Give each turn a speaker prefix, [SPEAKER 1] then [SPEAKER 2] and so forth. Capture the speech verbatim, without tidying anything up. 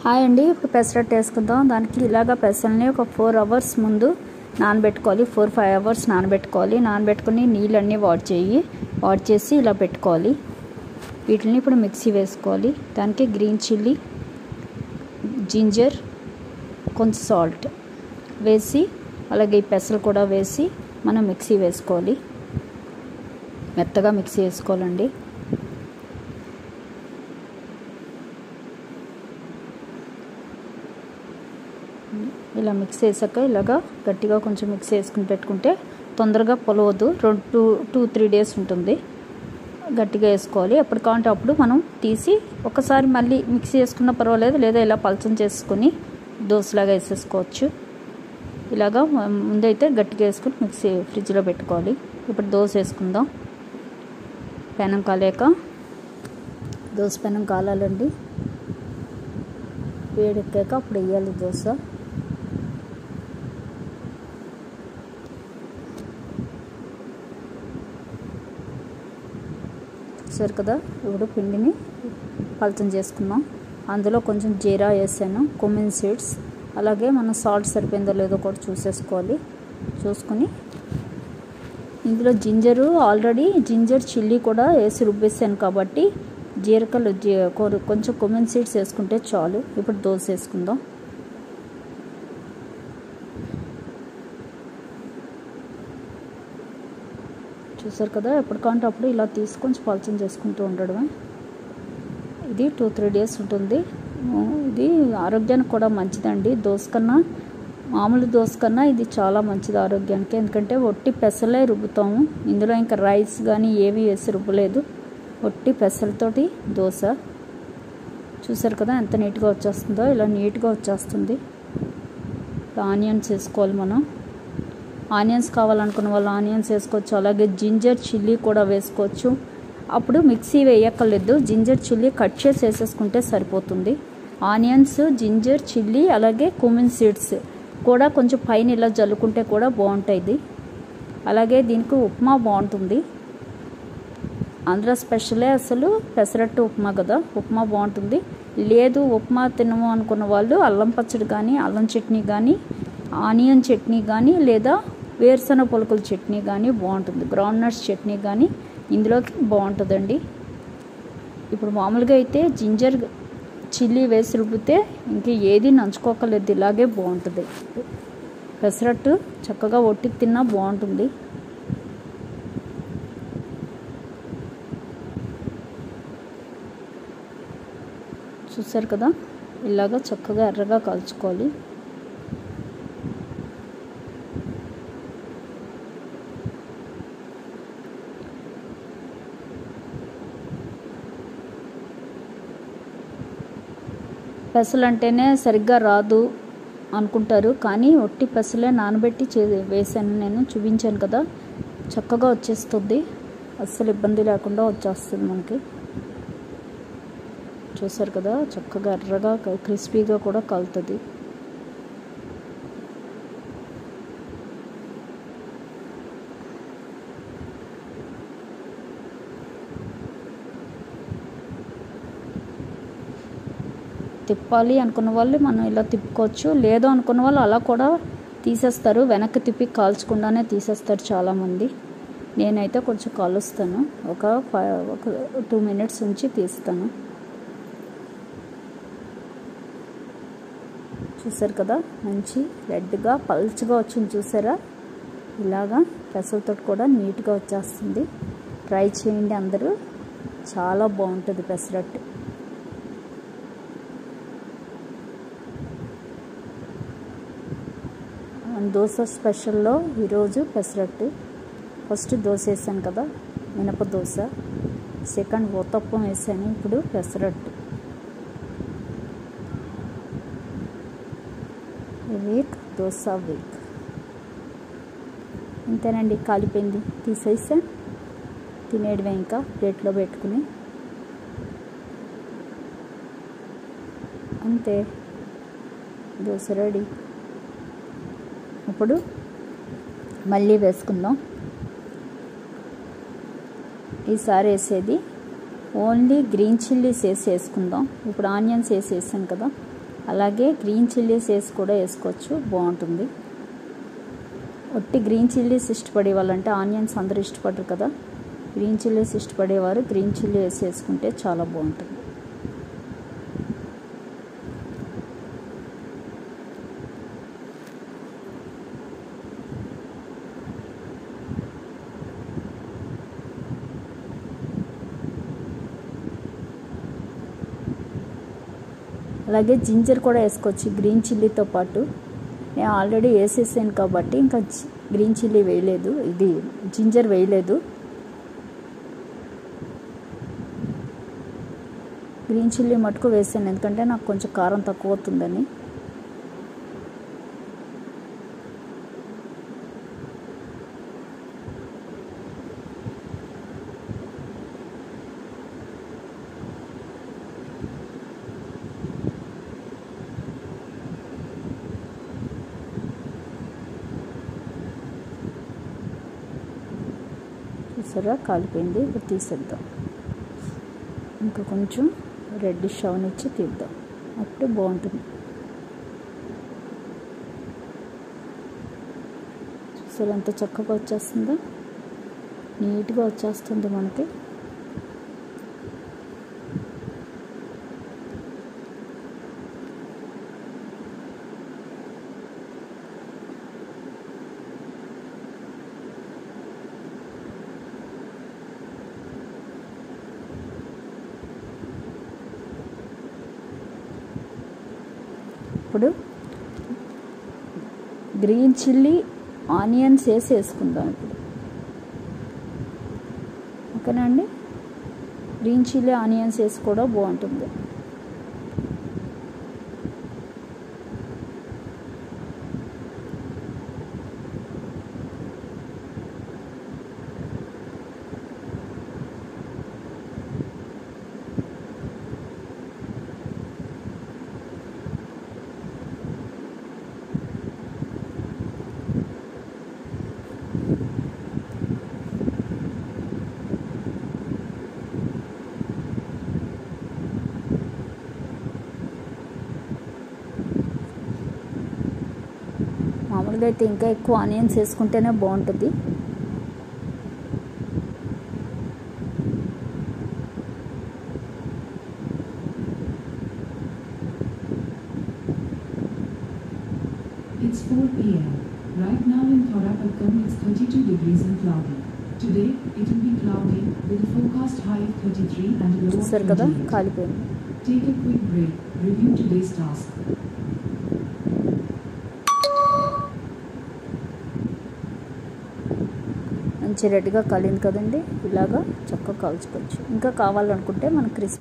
[SPEAKER 1] Hi అండి, ఇప్పుడు పెసరట్టు వేసుకుందాం. దానికి ఇలాగా పెసల్ని ఒక ఫోర్ అవర్స్ ముందు నానబెట్టుకోవాలి. ఫోర్ ఫైవ్ అవర్స్ నానబెట్టుకోవాలి. నానబెట్టుకుని నీళ్ళన్నీ వాట్ చేయి వాట్ చేసి ఇలా పెట్టుకోవాలి. వీటిని ఇప్పుడు మిక్సీ వేసుకోవాలి. దానికి గ్రీన్ చిల్లీ, జింజర్, కొంచెం సాల్ట్ వేసి అలాగే ఈ పెసలు కూడా వేసి మనం మిక్సీ వేసుకోవాలి. మెత్తగా మిక్సీ వేసుకోవాలండి. ఇలా మిక్స్ చేసాక ఇలాగా గట్టిగా కొంచెం మిక్స్ చేసుకుని పెట్టుకుంటే తొందరగా పొలవద్దు. రెండు టూ టూ త్రీ డేస్ ఉంటుంది. గట్టిగా వేసుకోవాలి. ఎప్పుడు కావాలంటే అప్పుడు మనం తీసి ఒకసారి మళ్ళీ మిక్సీ చేసుకున్న పర్వాలేదు, లేదా ఇలా పలచం చేసుకుని దోశలాగా వేసేసుకోవచ్చు. ఇలాగా ముందైతే గట్టిగా వేసుకుని మిక్సీ ఫ్రిడ్జ్లో పెట్టుకోవాలి. ఇప్పుడు దోశ వేసుకుందాం. పెనం కాలేక దోశ పెనం కాలాలండి. వేడెక్కాక అప్పుడు వేయాలి దోశ. చూసారు కదా, ఇప్పుడు పిండిని పలచం చేసుకున్నాం. అందులో కొంచెం జీరా వేసాను, కుమిన్ సీడ్స్, అలాగే మనం సాల్ట్ సరిపోయిందో లేదో కూడా చూసేసుకోవాలి. చూసుకొని ఇందులో జింజరు ఆల్రెడీ జింజర్ చిల్లీ కూడా వేసి రుబ్బేసాను కాబట్టి జీరకలు కొంచెం కుమిన్ సీడ్స్ వేసుకుంటే చాలు. ఇప్పుడు దోశ వేసుకుందాం. చూసారు కదా, ఎప్పుడు కావాలంటే అప్పుడు ఇలా తీసుకొని పలచం చేసుకుంటూ ఉండడమే. ఇది టూ త్రీ డేస్ ఉంటుంది. ఇది ఆరోగ్యానికి కూడా మంచిదండి. దోశ కన్నా, మామూలు దోశ కన్నా ఇది చాలా మంచిది ఆరోగ్యానికి. ఎందుకంటే ఒట్టి పెసలే రుబ్బుతాము. ఇందులో ఇంకా రైస్ కానీ ఏవి వేసి రుబ్బలేదు. ఒట్టి పెసలతోటి దోశ. చూసారు కదా ఎంత నీట్గా వచ్చేస్తుందో. ఇలా నీట్గా వచ్చేస్తుంది. ఆనియన్స్ వేసుకోవాలి మనం. ఆనియన్స్ కావాలనుకున్న వాళ్ళు ఆనియన్స్ వేసుకోవచ్చు. అలాగే జింజర్ చిల్లీ కూడా వేసుకోవచ్చు. అప్పుడు మిక్సీ వేయక్కర్లేదు. జింజర్ చిల్లీ కట్ చేసి వేసేసుకుంటే సరిపోతుంది. ఆనియన్స్, జింజర్ చిల్లీ అలాగే కుమిన్ సీడ్స్ కూడా కొంచెం పైన ఇలా జల్లుకుంటే కూడా బాగుంటుంది. అలాగే దీనికి ఉప్మా బాగుంటుంది. ఆంధ్ర స్పెషలే అసలు పెసరట్టు ఉప్మా కదా. ఉప్మా బాగుంటుంది. లేదు ఉప్మా తినము అనుకున్న వాళ్ళు అల్లం పచ్చడి కానీ, అల్లం చట్నీ కానీ, ఆనియన్ చట్నీ కానీ, లేదా వేరుశనగ పులుకుల చట్నీ కానీ బాగుంటుంది. గ్రౌండ్ నట్స్ చట్నీ కానీ ఇందులోకి బాగుంటుందండి. ఇప్పుడు మామూలుగా అయితే జింజర్ చిల్లీ వేసి రుబ్బితే ఇంక ఏది నంచుకోకలేదు. ఇలాగే బాగుంటుంది. పెసరట్టు చక్కగా ఒట్టి తిన్నా బాగుంటుంది. చూసారు కదా, ఇలాగా చక్కగా ఎర్రగా కాల్చుకోవాలి. పెసలు అంటేనే సరిగ్గా రాదు అనుకుంటారు, కానీ ఒట్టి పెసలే నానబెట్టి చే వేసాను నేను, చూపించాను కదా. చక్కగా వచ్చేస్తుంది. అస్సలు ఇబ్బంది లేకుండా వచ్చేస్తుంది మనకి. చూసారు కదా, చక్కగా ఎర్రగా క్రిస్పీగా కూడా కాలుతుంది. తిప్పాలి అనుకున్న వాళ్ళు మనం ఇలా తిప్పుకోవచ్చు. లేదు అనుకున్న వాళ్ళు అలా కూడా తీసేస్తారు. వెనక్కి తిప్పి కాల్చకుండానే తీసేస్తారు చాలామంది. నేనైతే కొంచెం కాలుస్తాను. ఒక ఫైవ్ ఒక టూ మినిట్స్ ఉంచి తీస్తాను. చూసారు కదా, మంచి రెడ్గా పల్చగా వచ్చింది. చూసారా, ఇలాగా పెసలతో కూడా నీట్గా వచ్చేస్తుంది. ట్రై చేయండి అందరూ. చాలా బాగుంటుంది పెసరట్టు. దోశ స్పెషల్లో ఈరోజు పెసరట్టు. ఫస్ట్ దోశ వేసాను కదా, మినప దోశ. సెకండ్ ఊతప్పం వేసాను. ఇప్పుడు పెసరట్టు. Week dosa week. ఇంతేనండి, కాలిపోయింది. తీసేసాను. తినేయడమే ఇంకా ప్లేట్లో పెట్టుకుని. అంతే, దోశ రెడీ. ఇప్పుడు మళ్ళీ వేసుకుందాం. ఈసారి వేసేది ఓన్లీ గ్రీన్ చిల్లీస్ వేసి వేసుకుందాం. ఇప్పుడు ఆనియన్స్ వేసి వేసాం కదా, అలాగే గ్రీన్ చిల్లీస్ వేసి కూడా వేసుకోవచ్చు, బాగుంటుంది. ఒట్టి గ్రీన్ చిల్లీస్ ఇష్టపడే వాళ్ళంటే ఆనియన్స్ అందరూ ఇష్టపడరు కదా, గ్రీన్ చిల్లీస్ ఇష్టపడేవారు గ్రీన్ చిల్లీ వేసి వేసుకుంటే చాలా బాగుంటుంది. అలాగే జింజర్ కూడా వేసుకోవచ్చు గ్రీన్ చిల్లీతో పాటు. నేను ఆల్రెడీ వేసేసాను కాబట్టి ఇంకా గ్రీన్ చిల్లీ వేయలేదు, ఇది జింజర్ వేయలేదు. గ్రీన్ చిల్లీ మటుకు వేసాను ఎందుకంటే నాకు కొంచెం కారం తక్కువ అవుతుందని. చూసారా కాలిపోయింది, ఇప్పుడు తీసేద్దాం. ఇంకా కొంచెం రెడ్డిష్ అవనిచ్చి తీద్దాం, అప్పుడే బాగుంటుంది. చూసారా ఎంత చక్కగా వచ్చేస్తుందో, నీట్గా వచ్చేస్తుంది మనకి. ఇప్పుడు గ్రీన్ చిల్లీ ఆనియన్స్ వేసి వేసుకుందాం ఇప్పుడు, ఓకేనా అండి. గ్రీన్ చిల్లీ ఆనియన్స్ వేసి కూడా బాగుంటుంది. మామూలుగా అయితే ఇంకా ఎక్కువ ఆనియన్స్ వేసుకుంటేనే బాగుంటుంది.
[SPEAKER 2] It's four p m Right now in Thorapattam it's thirty-two degrees and cloudy. Today it will be cloudy with a forecast high of thirty-three and a low of twenty-eight. Take a quick break. Review today's task.
[SPEAKER 1] మంచి రెడ్గా కాలింది కదండి, ఇలాగా చక్కగా కాల్చుకోవచ్చు. ఇంకా కావాలనుకుంటే మనం crispy